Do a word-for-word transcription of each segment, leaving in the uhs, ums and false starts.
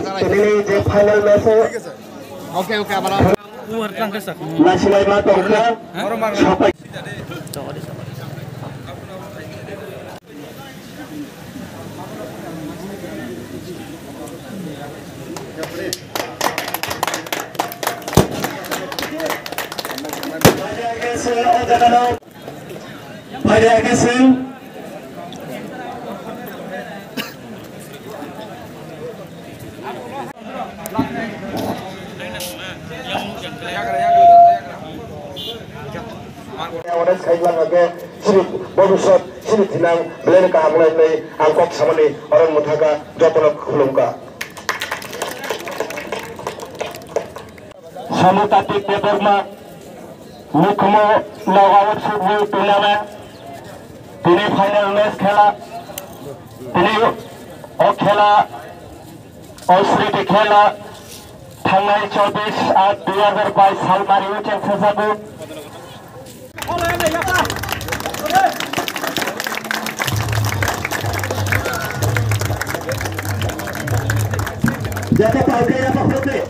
ini je final match oke oke abang nasional ma tongka sampai Pada kesan orang sekalian lagi sini berusut sini tinang beli kehamlan ini angkot sama ni orang mutaka jatuh kulungka. Samutatik Deborma Mukmo Nawawat Football Tournament তিনি final match খেলা তিনি ও খেলা অস্মৃতি খেলা থানায় চব্বিশ আর দুই হাজার বাইশ সাল মারি উঠেন সেসাবু Jatuh pakai apa putih?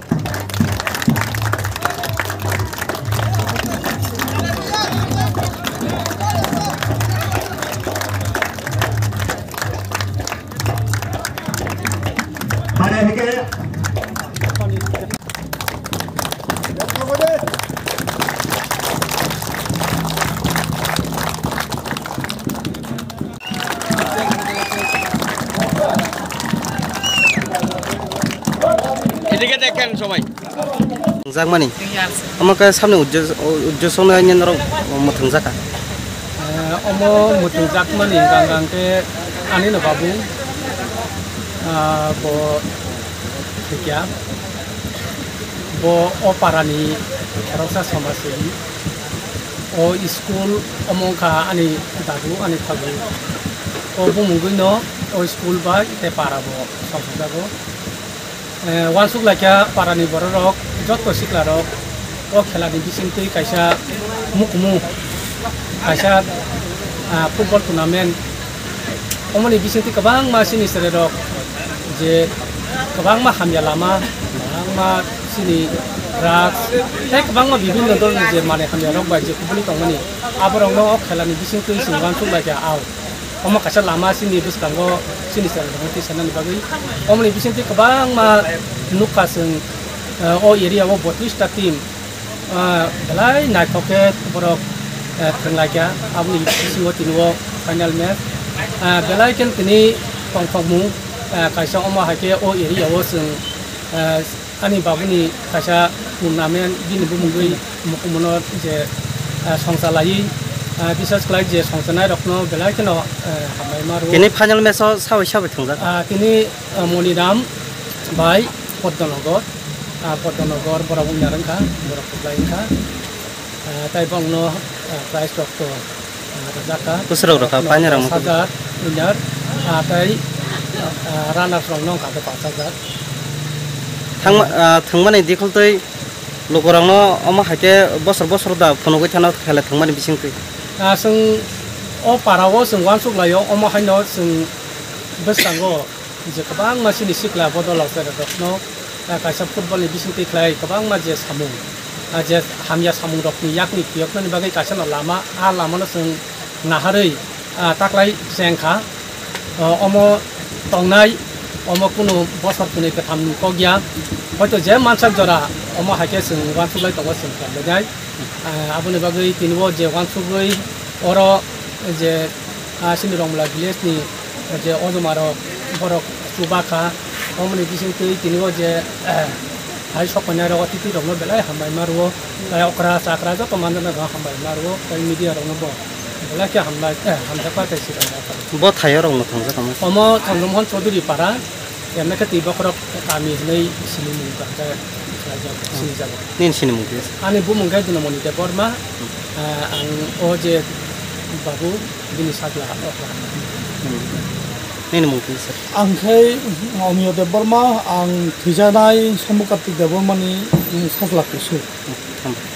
এদিকে দেখেন সবাই জাগমানি আমাকে সামনে উজ্জ্বল নাইন রং মথং জাকা অমো মথং জাকমানি গাঙ্গাংকে আনি ন বাবু ব ঠিকিয়া ব অপারানি রসা সমাজসেবী ও স্কুল অমংখা আনি দাদু আনি থাকু ও বুমুগৈন ও স্কুল বা তে পারাব সংসদাব ওয়ানসুক লাইকা পারানি বড় রক যত সিকলা রক ও খেলানি বিসিংতৈ কাইসা মুকমু কাইসা ফুটবल टुर्नामेंट अमनि बिसिंतै गोबां मा सिनिसरे रक जे गोबां मा हामया लामा गोबां मा सिनि ड्राग्स थेक गोबां मा बिभिन्न धरनि जे माने हामया रक बाय जे कुबुलि तंमनि आबरंग न खेलानि बिसिंतै सिं वानसुक लाइका आव अमा काइसा लामा सिनि बुसकांगो सिनिसरे रक तिसानानि बागै अमनि बिसिंतै गोबां मा नुकासों ओ एरिया ओ बत्रिस टा टीम बेलाय नायथके बरक थंलाइका आबनि बिसिंगो तिनुओ फाइनल मैच बेलाय केन तिनि पंगफंगमु काइसा अमा हाके ओ एरिया ओ जों आनि बाबुनि काइसा टुर्नामेंट बिनि बुमुगै मुकुमनो जे संसालायि बिसेस क्लाइ जे संसानाय रखनो बेलाय केन हामाय मारु तिनि फाइनल मैचआव साबै साबै थंजा तिनि मनिराम बाय पद्मनगर पद्मनगर बराबुं नारंखा बराबुंलायखा ताइ बंगनो प्राइस रखतो जाका कुसराव रखा फाइनल रंग हजार विनर ताइ रानार्स रंग का पाँच हजार थांग थांमाने दिखलतै लोगोरांनो अमा हाके बसर बसर दा फनगै थाना खेला थांमाने बिसिंतै जों अ पाराव जों वानसुक लायो अमा हायनो जों बेसांगो जे गोबां मानसिनि सिख्ला बदलाव जादों काइसा फुटबलनि बिसिंतै खेलाय गोबां मा जे सामुं जे हामिया सामुं रखनि याकनि पियकनि बागै काइसा लामा आ लामानो जों नाहारै ताक्लाय जेंखा अमो तंनाय अमो कुनु बसर कुनै कथाम नुको गया हयतो जे मानसाक जरा अमो हाके जों वानसुकलाय दंगो जों खालामनाय आबुनि बागै तिनिबो जे वानसुकै अर जे सिनि रंला भिलेजनि जे अजमारो बरक सुबाखा अमनि बिसिंतै तिनिबो जे हाय सकनाय रग तिति रंनो बेलाय हामबाय मारुओ ताय अकरा साकरा जत मानना गा हामबाय मारुओ ताय मिडिया रंनो बो बेलाय के हामबाय हामजापा ताय सिरा ब थायो रंनो थंजा कम अमो थंगमहन चौधुरी पारा एमनेके तिबखरक कामि नै सिलिमु गाजा सिनि जाबो निन सिनि मुगे आनि बुमुंगाय दुनो मनि दे बर्मा आं ओ जे बाबु बिनि सागला अखला निन मुगे सर आंखै अमिय देबबर्मा आं थैजानाय सम्मुकार्तिक देबबर्मानि साजलाखौसो